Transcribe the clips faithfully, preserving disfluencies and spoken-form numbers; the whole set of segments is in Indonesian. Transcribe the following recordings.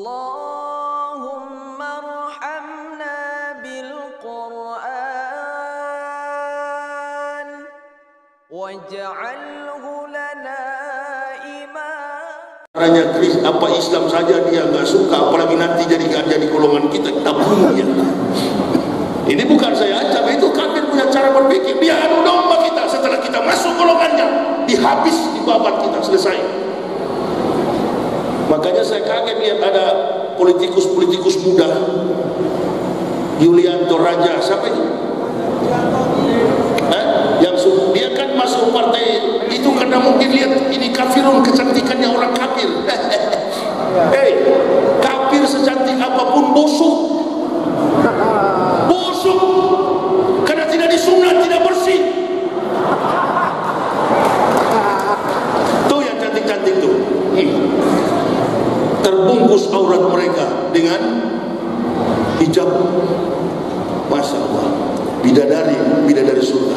Allahumma arhamna bil Qur'an waj'alhu lana imam. Caranya Kris apa Islam saja dia nggak suka, apalagi nanti jadi jadi golongan kita, kita bunuh dia. Ini bukan saya ancam, itu kafir punya cara berpikir. Dia adu domba kita, setelah kita masuk golongannya, dihabis di babat kita, selesai. Makanya saya kaget lihat ada politikus-politikus muda, Yulianto Raja, siapa itu? Eh? Yang dia kan masuk partai itu karena mungkin lihat ini kafirun, kecantikannya orang kafir. Hei, kafir secantik apapun busuk, busuk, karena tidak disunat, tidak bersih. Tuh yang cantik-cantik tuh. Hmm. Terbungkus aurat mereka dengan hijab, masya Allah, bidadari, bidadari surga.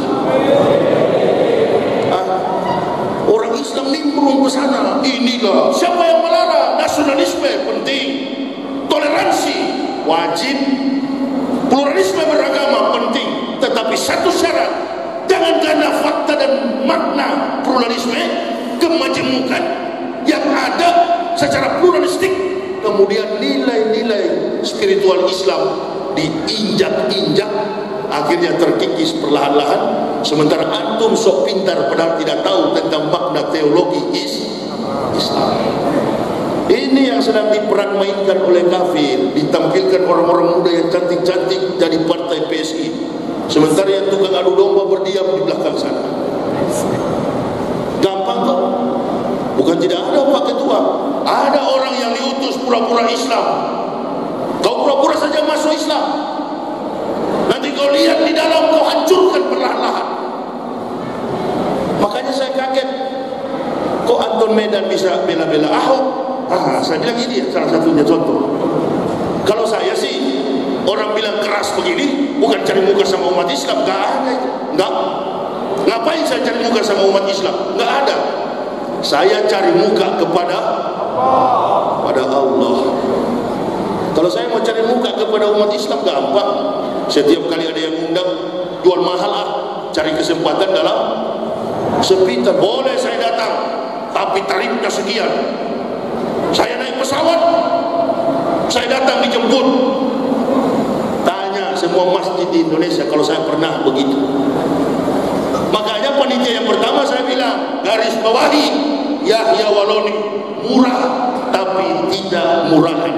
Ah, orang Islam nimbrung ke sana. Inilah siapa yang melarang? Nasionalisme penting, toleransi wajib, pluralisme beragama penting, tetapi satu syarat, jangan karena fakta dan makna pluralisme kemajemukan yang ada secara pluralistik, kemudian nilai-nilai spiritual Islam diinjak-injak, akhirnya terkikis perlahan-lahan. Sementara antum sok pintar padahal tidak tahu tentang makna teologi is Islam. Ini yang sedang diperang mainkan oleh kafir, ditampilkan orang-orang muda yang cantik-cantik jadi partai P S I, sementara yang tukang adu domba berdiam di belakang sana. Gampang kok. Bukan tidak ada Pak Ketua, ada orang yang diutus pura-pura Islam. Kau pura-pura saja masuk Islam, nanti kau lihat di dalam kau hancurkan perlahan-lahan. Makanya saya kaget, kok Anton Medan bisa bela-bela Ahok? Ah, saya bilang ini salah satunya contoh. Kalau saya sih, orang bilang keras begini, bukan cari muka sama umat Islam, nggak ada itu, nggak. Ngapain saya cari muka sama umat Islam? Nggak ada. Saya cari muka kepada pada Allah. Kalau saya mau cari muka kepada umat Islam gampang. Setiap kali ada yang undang, jual mahal ah, cari kesempatan dalam sepitan. Boleh saya datang, tapi tarifnya sekian. Saya naik pesawat, saya datang dijemput. Tanya semua masjid di Indonesia kalau saya pernah begitu. Makanya panitia yang pertama saya bilang, garis bawahi Yahya Waloni, murah tapi tidak murahan.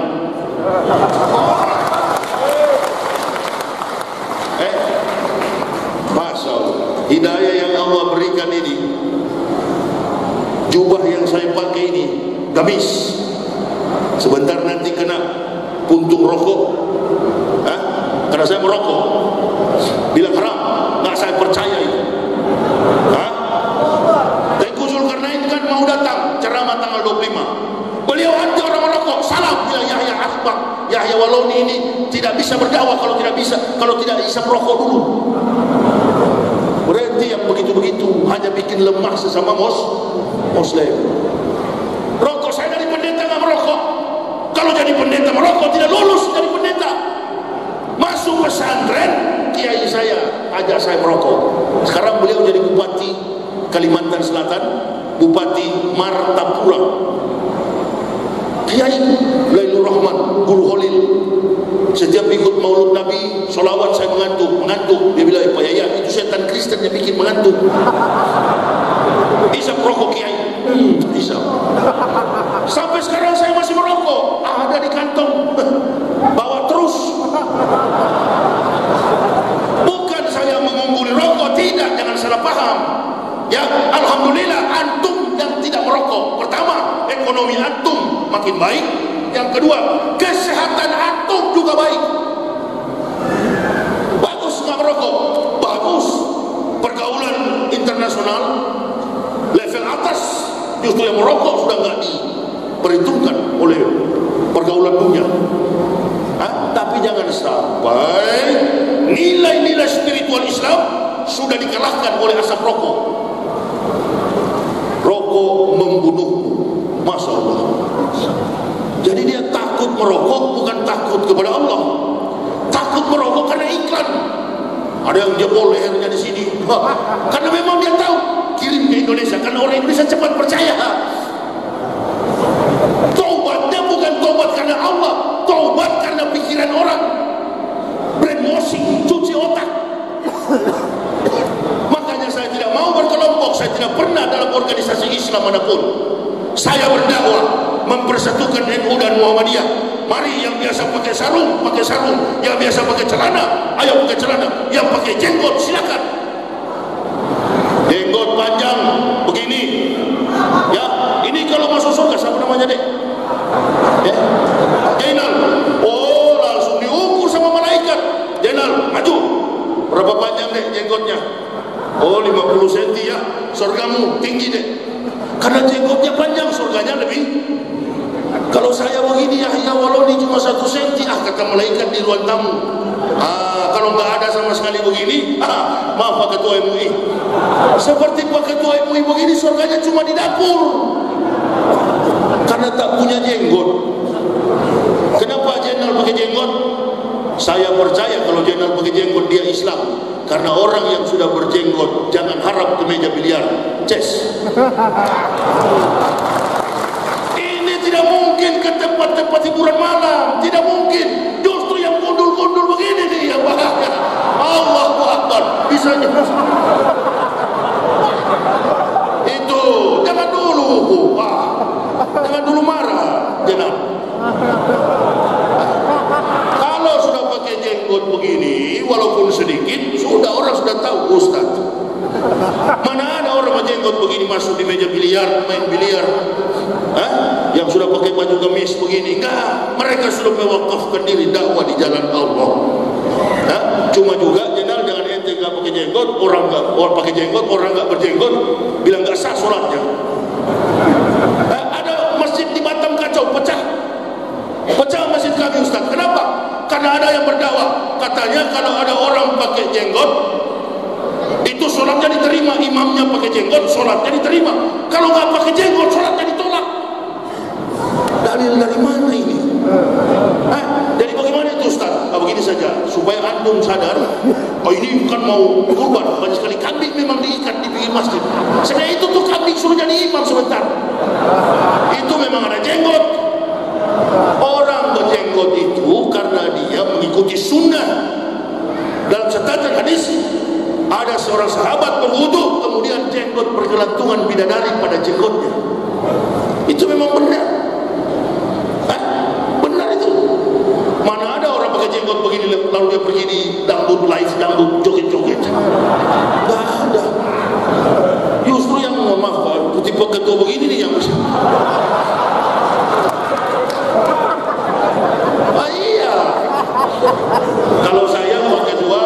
Eh, masya Allah, hidayah yang Allah berikan ini. Jubah yang saya pakai ini gamis, sebentar nanti kena puntung rokok. Hah? Karena saya merokok, bilang haram, nggak saya percaya itu. Hah? Tengku Zulkarnain kan mau datang ceramah tanggal dua puluh lima. Beliau anti orang merokok, salam bilang Yahya Asbak, Yahya Waloni ini tidak bisa berdakwah kalau tidak bisa, kalau tidak bisa merokok dulu. Berhenti yang begitu-begitu, hanya bikin lemah sesama mos muslim. Rokok, saya dari pendeta nggak merokok. Kalau jadi pendeta merokok tidak lulus jadi pendeta. Masuk pesantren, kiai saya ajak saya merokok. Sekarang beliau jadi bupati Kalimantan Selatan, Bupati Martapura. Kiai Lailur Rahman, Guru Holil. Setiap ikut Maulud Nabi, solawat saya mengantuk, mengantuk. Dia bilang, Pak Yaya, itu setan Kristen yang bikin mengantuk. Bisa merokok Kiai? Hmm, bisa. Sampai sekarang saya masih merokok, ada di kantong, bawa terus. Bukan saya mengungguli rokok, tidak, jangan salah paham. Ya, alhamdulillah antum yang tidak merokok. Pertama, ekonomi antum makin baik. Yang kedua, kesehatan antum juga baik. Bagus nggak merokok? Bagus. Pergaulan internasional level atas, justru yang merokok sudah nggak diperhitungkan oleh pergaulan dunia. Hah? Tapi jangan sampai nilai-nilai spiritual Islam sudah dikalahkan oleh asap rokok. Rokok membunuhmu, masya Allah. Jadi dia takut takut merokok bukan takut kepada Allah, takut merokok karena iklan. Ada yang jebol lehernya di sini, karena memang dia tahu kirim ke Indonesia, karena orang Indonesia cepat percaya. Taubatnya bukan taubat karena Allah, taubat karena pikiran orang, brainwashing, cuci otak. Makanya saya tidak mau berkelompok, saya tidak pernah dalam organisasi Islam manapun. Saya berdakwah mempersatukan N U dan Muhammadiyah. Mari yang biasa pakai sarung, pakai sarung, yang biasa pakai celana, ayo pakai celana, yang pakai jenggot silakan. Jenggot panjang begini, ya, ini kalau masuk surga siapa namanya dek? Ya, Jainal. Oh, langsung diukur sama malaikat. Jainal, maju. Berapa panjang dek jenggotnya? Oh, lima puluh sentimeter ya. Surgamu tinggi dek. Karena jenggotnya panjang, surganya lebih. Kalau saya begini, Yahya Waloni cuma satu senti, ah kata malaikat di ruang tamu. Ah, kalau nggak ada sama sekali begini, ah maaf Pak Ketua M U I. Seperti Pak Ketua M U I begini, surganya cuma di dapur. Karena tak punya jenggot. Kenapa jenderal pakai jenggot? Saya percaya kalau jenderal pakai jenggot dia Islam. Karena orang yang sudah berjenggot jangan harap ke meja biliar, ces. Ini tidak mungkin ke tempat-tempat hiburan malam, tidak mungkin. Justru yang gundul-gundul begini nih yang bahaya. Allahu Akbar. Bisa itu jangan dulu, ah, jangan dulu marah, jenderal. Kalau sudah pakai jenggot begini, walaupun sedikit, sudah orang sudah tahu Ustaz. Mana ada orang berjenggot begini masuk di meja biliar, main biliar? Hah? Yang sudah pakai baju gamis begini? Enggak, mereka sudah mewakafkan diri dakwah di jalan Allah. Hah? Cuma juga jenderal jangan ente nggak pakai jenggot, orang nggak orang pakai jenggot, orang nggak berjenggot, bilang nggak sah sholatnya. Hah? Ada masjid di Batam kacau, pecah, pecah masjid kami Ustaz. Kenapa? Karena ada yang berdakwah, katanya kalau ada orang pakai jenggot itu sholatnya diterima, imamnya pakai jenggot sholatnya diterima. Kalau nggak pakai jenggot sholatnya ditolak. Dalil dari mana ini? Hah? Jadi bagaimana itu Ustaz? Nah, begini saja supaya antum sadar. Oh ini bukan mau kurban, banyak sekali kambing memang diikat di pinggir masjid. Sebenarnya itu tuh kambing suruh jadi imam sebentar. Itu memang ada jenggot. Orang berjenggot itu karena dia mengikuti sunnah. Dalam catatan hadis ada seorang sahabat berwudu, kemudian jenggot bergelantungan bidadari pada jenggotnya. Itu memang benar. Hah? Benar itu. Mana ada orang pakai jenggot begini lalu dia pergi di dangdut live, dangdut joget-joget? Gak ada. Justru yang maaf, tipe ketua begini nih yang bisa. Ah iya. Kalau saya Pak Ketua,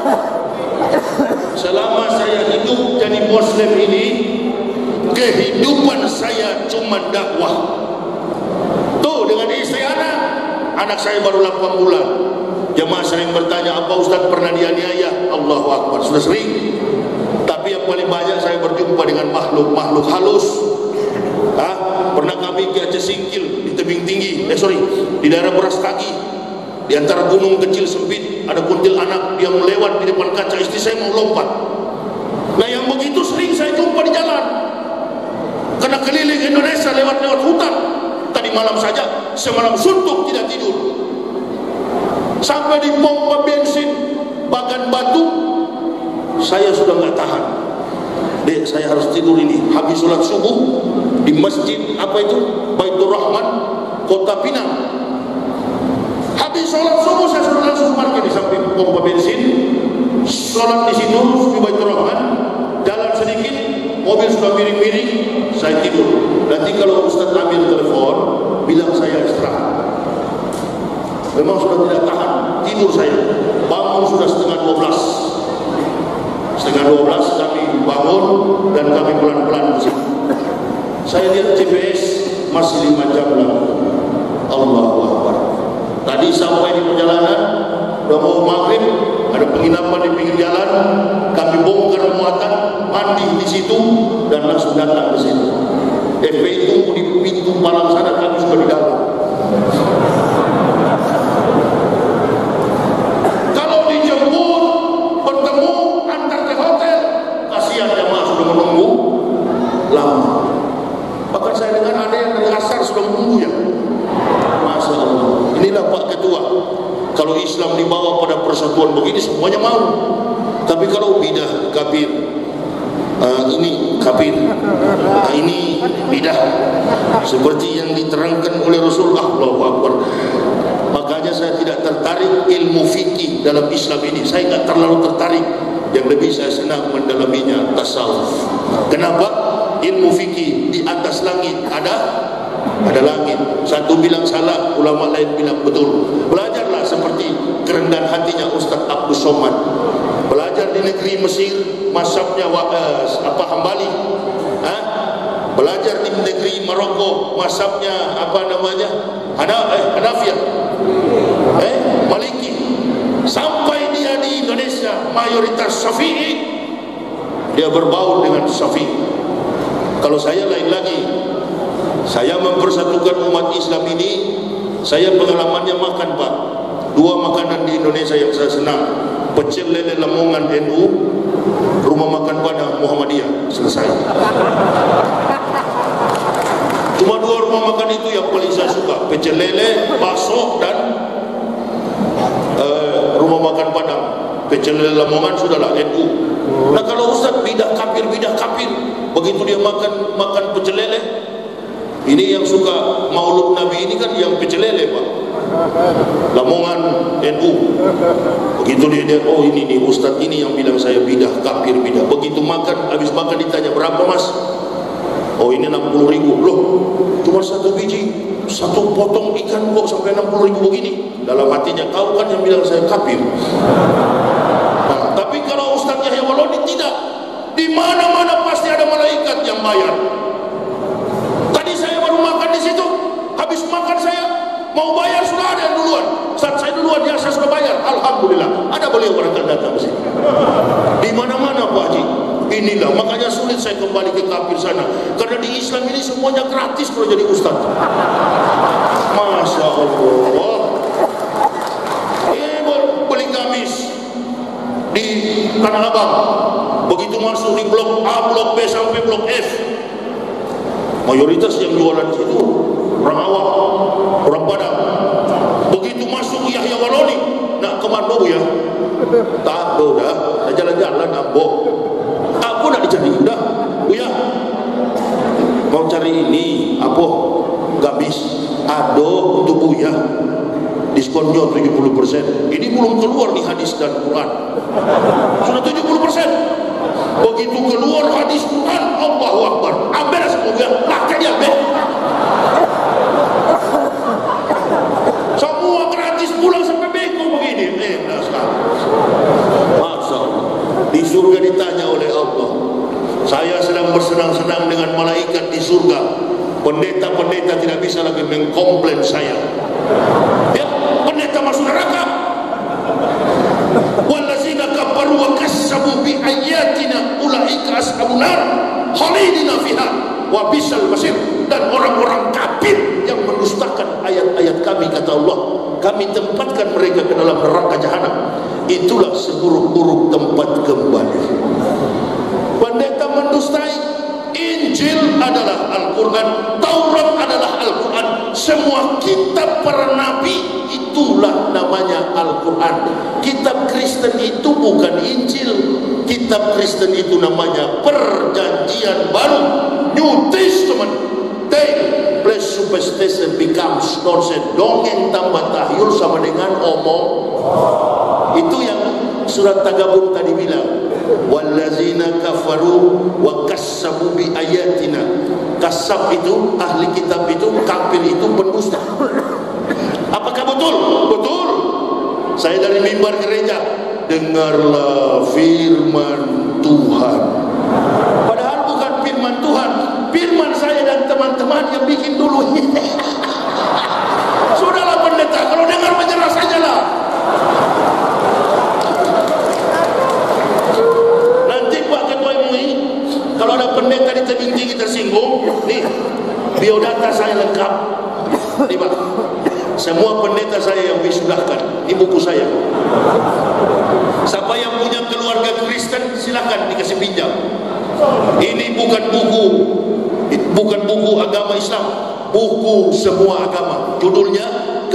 selama saya hidup jadi Muslim ini, kehidupan saya cuma dakwah. Tuh dengan istri anak, anak saya baru delapan bulan. Jemaah sering bertanya, apa Ustaz pernah dianiaya? Allahu Akbar, sudah sering. Tapi yang paling banyak saya berjumpa dengan makhluk-makhluk halus. Hah? Pernah kami ke Aceh Singkil di tebing tinggi, eh sorry, di daerah Beras Kaki, di antara gunung kecil sempit, ada kuntil anak yang melewat di depan kaca, istri saya mau lompat. Nah yang begitu sering saya jumpa di jalan, karena keliling Indonesia lewat-lewat hutan. Tadi malam saja semalam suntuk tidak tidur, sampai di pompa bensin Bagan Batu saya sudah nggak tahan. Dek, saya harus tidur ini. Habis sholat subuh di masjid apa itu Baitur Rahman Kota Pinang. Habis sholat subuh saya sudah langsung parkir di samping pompa bensin, sholat di situ di Baitur Rahman, jalan sedikit mobil sudah miring-miring, saya tidur. Nanti kalau Ustaz ambil telepon bilang saya istirahat. Memang sudah tidak tahan, tidur saya. Bangun sudah setengah dua belas. Setengah dua belas kami bangun dan kami pelan-pelan ke sini. Saya lihat G P S masih lima jam lagi. Allahu Akbar. Tadi sampai di perjalanan, udah mau maghrib, ada penginapan di pinggir jalan, kami bongkar muatan, mandi di situ dan langsung datang ke sini. F P I tunggu di pintu malam sana, kami sudah di dalam. Kalau Islam dibawa pada persatuan begini semuanya mau. Tapi kalau bidah kafir, uh, ini kafir, uh, ini bidah, seperti yang diterangkan oleh Rasulullah, Allahu Akbar. Makanya saya tidak tertarik ilmu fikih dalam Islam ini. Saya tidak terlalu tertarik. Yang lebih saya senang mendalaminya tasawuf. Kenapa? Ilmu fikih di atas langit ada, ada langit. Satu bilang salah, ulama lain bilang betul. Belajarlah seperti kerendahan hatinya Ustaz Abdul Somad. Belajar di negeri Mesir, mazhabnya uh, apa Hambali. Ha? Belajar di negeri Maroko, mazhabnya apa namanya? Hana, eh, Hanafiyah. Eh, Maliki. Sampai dia di Indonesia mayoritas Syafi'i, dia berbaur dengan Syafi'i. Kalau saya lain lagi, saya mempersatukan umat Islam ini. Saya pengalamannya makan, Pak. Dua makanan di Indonesia yang saya senang: pecel lele Lamongan N U, rumah makan Padang Muhammadiyah. Selesai. Cuma dua rumah makan itu yang paling saya suka: pecel lele, bakso, dan uh, rumah makan Padang. Pecel lele Lamongan sudahlah N U. Nah kalau Ustaz bidah kafir, bidah kafir, begitu dia makan makan pecel lele, ini yang suka Maulud Nabi ini kan yang pecel lele, Pak. Lamongan N U. Begitu dia, dia oh ini nih Ustaz ini yang bilang saya bidah kafir, bidah. Begitu makan, habis makan ditanya berapa Mas? Oh ini enam puluh ribu. Loh, cuma satu biji, satu potong ikan kok sampai enam puluh ribu begini. Dalam hatinya, kau kan yang bilang saya kafir. Nah, tapi kalau Ustaz Yahya Waloni tidak, di mana-mana pasti ada malaikat yang bayar. Tadi saya baru makan di situ, habis makan saya mau bayar sudah ada yang duluan. Saat saya duluan, dia saya sudah bayar. Alhamdulillah, ada beliau barangkali datang ke sini. Di mana-mana Pak Haji. Inilah makanya sulit saya kembali ke kafir sana, karena di Islam ini semuanya gratis kalau jadi ustaz. Masya Allah. Eh, beli gamis di Tanah Abang, begitu masuk di blok A, blok B sampai blok F, mayoritas yang jualan situ orang awam, orang Padang. Begitu masuk Yahya Waloni, nak kemana Bu ya? Tak ada, dah jalan-jalan nambok. Aku nak dicari, dah Buya mau cari ini apa gamis ada untuk Buya, diskonnya tujuh puluh persen. Ini belum keluar di hadis dan Quran, sudah tujuh puluh persen. Begitu keluar hadis Quran, Allahu Akbar, ambil semua Buya, pakai dia ambil. Semua gratis, pulang sampai beko begini. Eh, nah sekarang Masya Allah, di surga ditanya oleh Allah, saya sedang bersenang-senang dengan malaikat di surga. Pendeta-pendeta tidak bisa lagi mengkomplain saya. Ya, pendeta masuk neraka. Wallazina kafaru wa kassabu bi ayatina ulaika ashabun nar khalidina fiha wa bisal masir. Dan orang-orang kafir yang mendustakan ayat-ayat kami, kata Allah, kami tempatkan mereka ke dalam neraka jahanam. Itulah seburuk-buruk tempat kembali. Pendeta mendustai Injil adalah Al-Quran, Taurat adalah Al-Quran, semua kitab para nabi itulah namanya Al-Quran. Kitab Kristen itu bukan Injil, kitab Kristen itu namanya Perjanjian Baru, New Testament. Take place superstition becomes nonsense. Dongeng tambah tahyul sama dengan omong. Itu yang surat Tagabun tadi bilang, wallazina kafaru wa kassabu bi ayatina. Kasab itu ahli kitab itu, kafir itu pendusta. Apakah betul? Betul. Saya dari mimbar gereja, dengarlah firman Tuhan. Padahal bukan firman Tuhan, firman saya dan teman-teman yang bikin dulu. Sudahlah pendeta, kalau dengar menyerah sajalah. Nanti Pak Ketua M U I, kalau ada pendeta di tebing tinggi tersinggung, nih biodata saya lengkap. Nih Pak, semua pendeta saya yang disudahkan, ini buku saya. Siapa yang punya keluarga Kristen silakan dikasih pinjam. Ini bukan buku, bukan buku agama Islam, buku semua agama. Judulnya Kebenaran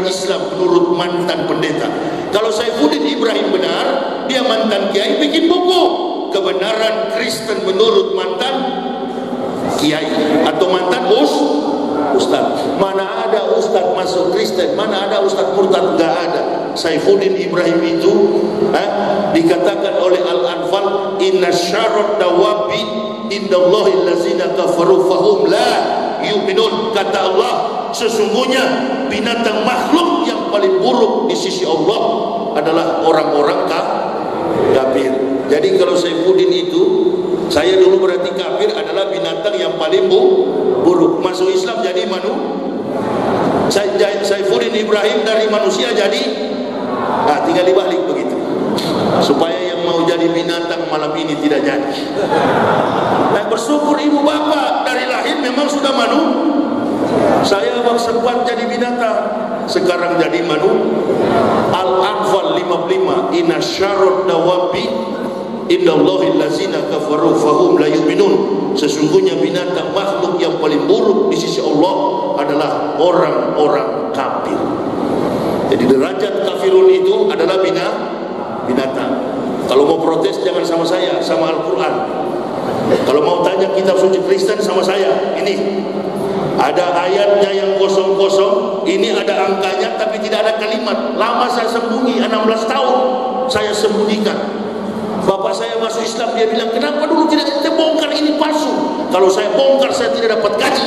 kebenaran Islam menurut mantan pendeta. Kalau Saifuddin Ibrahim benar, dia mantan kiai, bikin buku kebenaran Kristen menurut mantan kiai atau mantan us ustaz. Mana ada ustaz masuk Kristen, mana ada ustaz murtad, enggak ada. Saifuddin Ibrahim itu eh, dikatakan oleh Al-Anfal, inna syarrad dawabi indallahi allazina kafaru fahum la yu'minun. Kata Allah, sesungguhnya binatang makhluk yang paling buruk di sisi Allah adalah orang-orang kafir. Jadi kalau Saifuddin itu, saya dulu berarti kafir adalah binatang yang paling buruk. Masuk Islam jadi manu. Saifuddin Ibrahim dari manusia jadi, nah, tinggal dibalik begitu. Supaya yang mau jadi binatang malam ini tidak jadi. Nah, bersyukur ibu bapak dari lahir memang sudah manu. Saya sempat jadi binatang, sekarang jadi manu. Al-Anfal lima puluh lima, inna syarrad dawabi indallahi allazina kafaru fahum la yu'minun. Sesungguhnya binatang makhluk yang paling buruk di sisi Allah adalah orang-orang kafir. Jadi derajat kafirun itu adalah bina, binatang. Kalau mau protes jangan sama saya, sama Al-Quran. Kalau mau tanya kitab suci Kristen sama saya. Ini ada ayatnya yang kosong-kosong, ini ada angkanya tapi tidak ada kalimat. Lama saya sembunyi, enam belas tahun saya sembunyikan. Bapak saya masuk Islam, dia bilang, kenapa dulu tidak kita bongkar, ini palsu. Kalau saya bongkar saya tidak dapat gaji.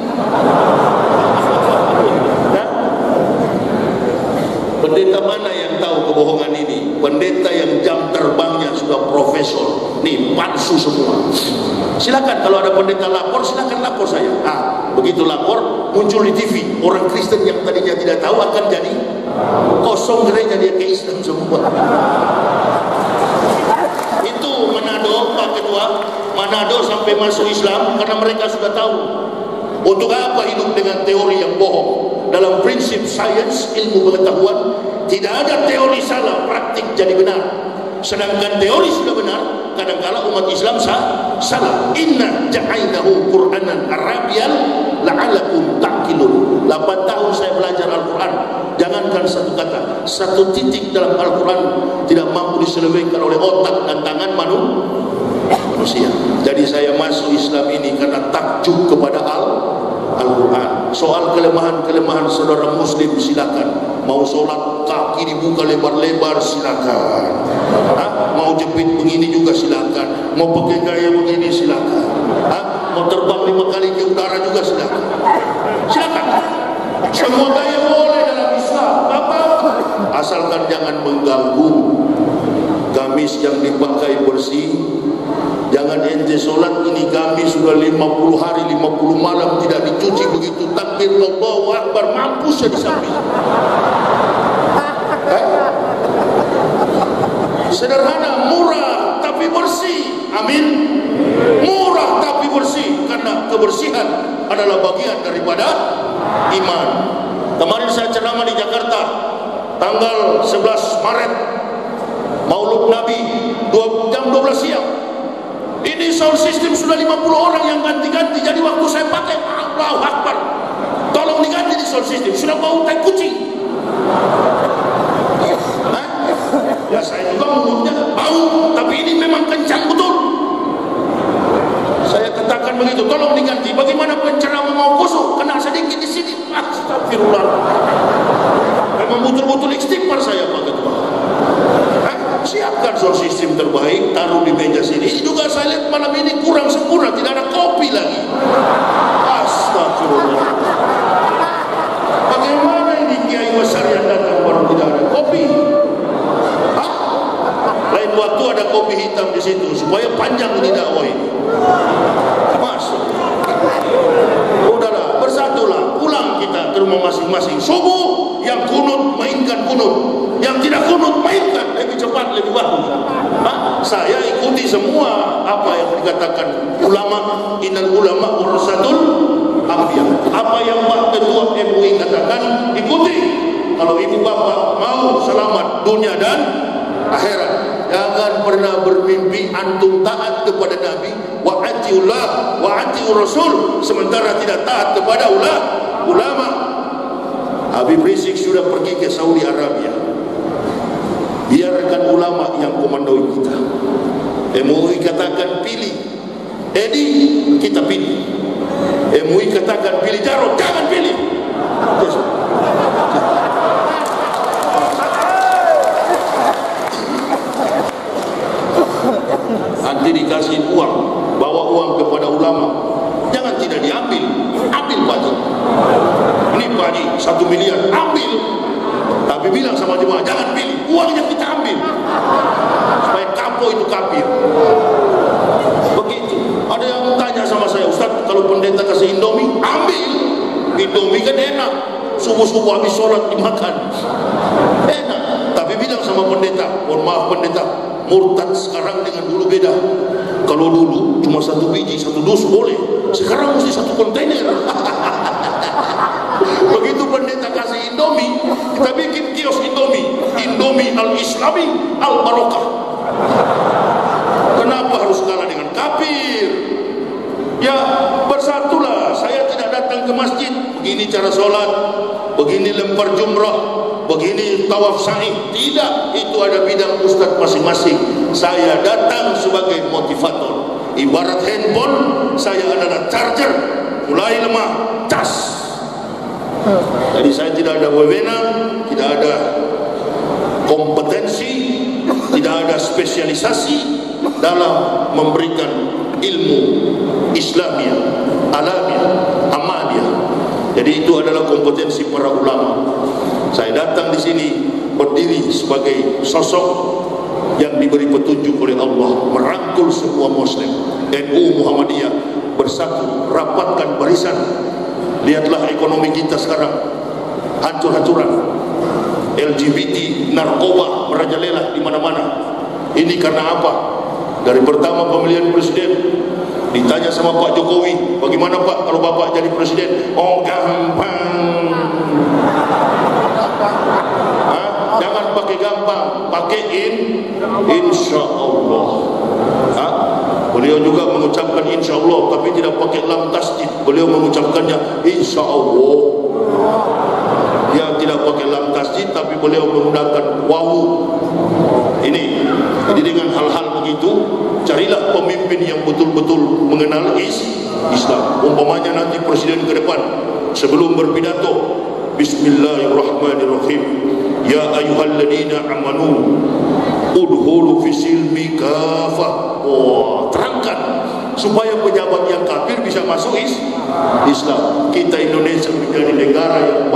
Nah, pendeta mana yang tahu kebohongan ini? Pendeta yang jam terbangnya sudah profesor. Nih, palsu semua. Silakan kalau ada pendeta lapor, silakan lapor saya. Ah, begitu lapor muncul di T V. Orang Kristen yang tadinya tidak tahu akan jadi kosong gereja, dia ke Islam semua. Itu Manado, Pak Ketua, Manado sampai masuk Islam karena mereka sudah tahu. Untuk apa hidup dengan teori yang bohong? Dalam prinsip sains, ilmu pengetahuan, tidak ada teori salah, praktik jadi benar. Sedangkan teori sudah benar, kadang-kala umat Islam sah, salah. Inna ja'ainahu Qur'anan Arabian la'alakum ta'qilun. delapan tahun saya belajar Al-Quran, jangankan satu kata, satu titik dalam Al-Quran tidak mampu diselewengkan oleh otak dan tangan manusia. Jadi saya masuk Islam ini karena takjub kepada Al-Quran. Soal kelemahan-kelemahan saudara muslim silakan. Mau sholat kaki dibuka lebar-lebar silakan. Hah? Mau jepit begini juga silakan. Mau pakai gaya begini silakan. Hah? Mau terbang lima kali ke udara juga silakan. Silakan. Semua gaya boleh dalam Islam. Apa-apa. Asalkan jangan mengganggu. Gamis yang dipakai bersih. Jangan ente sholat ini gamis sudah lima puluh hari, lima puluh malam tidak dicuci, begitu takbir Allahu Akbar mampus ya di samping. Eh? Sederhana, murah tapi bersih. Amin. Murah tapi bersih, karena kebersihan adalah bagian daripada iman. Kemarin saya ceramah di Jakarta tanggal sebelas Maret, Maulud Nabi, jam dua belas siang. Ini sound system sudah lima puluh orang yang ganti-ganti. Jadi waktu saya pakai, Allahu Akbar, tolong diganti di sound system, sudah bau tai kucing. Hah? Ya saya juga mulutnya bau, tapi ini memang kencang betul. Saya katakan begitu, tolong diganti. Bagaimana penceramah mau kusuk, kena sedikit di sini. Astagfirullah. Memang betul-betul istighfar saya, Pak Ketua. Siapkan sound system terbaik, taruh di meja sini. Ini juga saya lihat malam ini kurang sempurna, tidak ada kopi lagi. Astagfirullah. Bagaimana ini kiai besar yang datang baru tidak ada kopi? Hah? Lain waktu ada kopi hitam di situ supaya panjang ini dakwah ini. Masuk. Udahlah, bersatulah, pulang kita ke rumah masing-masing. Subuh yang kunut mainkan kunut. Yang tidak kunut mainkan, lebih cepat, lebih bagus. Hah? Saya ikuti semua apa yang dikatakan ulama. Innal ulama warasatul anbiya. Apa yang Pak Ketua M U I katakan, ikuti. Kalau ibu bapak mau selamat dunia dan akhirat, jangan pernah bermimpi antum taat kepada Nabi, wa atiullah wa atiur rasul, sementara tidak taat kepada ulama. Habib Rizik sudah pergi ke Saudi Arabia. Biarkan ulama yang komandoi kita. M U I katakan pilih Edi, kita pilih. M U I katakan pilih Jarod, jangan pilih. Nanti dikasih uang, bawa uang kepada ulama, jangan tidak diambil. Ambil Pak Haji, ini Pak Haji satu miliar, ambil. Tapi bilang sama jemaah, jangan pilih, uangnya kita ambil, supaya kapok itu kafir. Begitu. Ada yang tanya sama saya, Ustaz, kalau pendeta kasih Indomie, ambil. Indomie kan enak, subuh-subuh habis sholat dimakan, enak. Tapi bilang sama pendeta, mohon maaf pendeta, murtad sekarang dengan dulu beda. Kalau dulu cuma satu biji, satu dus boleh, sekarang mesti satu kontainer. Begitu pendeta kasih Indomie, kita bikin kios Indomie, Indomie al-Islami al-Barokah. Kenapa harus kalah dengan kafir? Ya bersatulah. Saya tidak datang ke masjid, begini cara sholat, begini lempar jumrah, begini tawaf sa'i. Tidak, itu ada bidang ustaz masing-masing. Saya datang sebagai motivator. Ibarat handphone, saya adalah charger. Mulai lemah, cas. Jadi saya tidak ada wewenang, tidak ada kompetensi, tidak ada spesialisasi dalam memberikan ilmu Islamiyah, alamiah, amaliyah. Jadi itu adalah kompetensi para ulama. Saya datang di sini berdiri sebagai sosok yang diberi petunjuk oleh Allah, merangkul semua Muslim. N U Muhammadiyah bersatu, rapatkan barisan. Lihatlah ekonomi kita sekarang hancur-hancuran. L G B T, narkoba merajalela di mana-mana. Ini karena apa? Dari pertama pemilihan presiden ditanya sama Pak Jokowi, bagaimana Pak kalau Bapak jadi presiden? Oh gampang. Hah? Jangan pakai gampang, pakai in, insya Allah. Hah? Beliau juga mengucapkan insya Allah, tapi tidak pakai lam tasjid. Beliau mengucapkannya insya Allah. Dia tidak pakai lam tasjid, tapi beliau menggunakan wawu. Ini, jadi dengan hal-hal begitu, carilah pemimpin yang betul-betul mengenal is Islam. Umpamanya nanti presiden ke depan, sebelum berpidato, Bismillahirrahmanirrahim. Ya ayyuhalladzina amanu udhulu fisilmi kafah. Oh, terangkan supaya pejabat yang kafir bisa masuk is Islam. Kita Indonesia menjadi negara yang